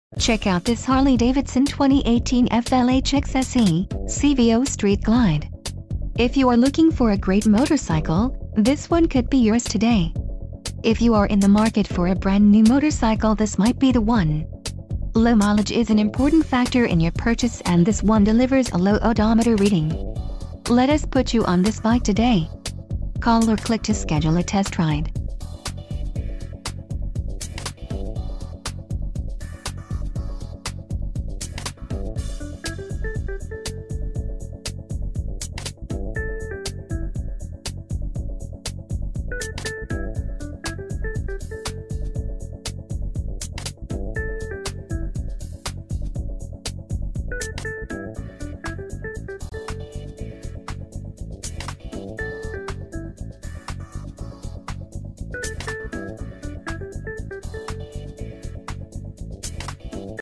Check out this Harley-Davidson 2018 FLHXSE CVO Street Glide. If you are looking for a great motorcycle, this one could be yours today. If you are in the market for a brand new motorcycle, this might be the one. Low mileage is an important factor in your purchase, and this one delivers a low odometer reading. Let us put you on this bike today. Call or click to schedule a test ride.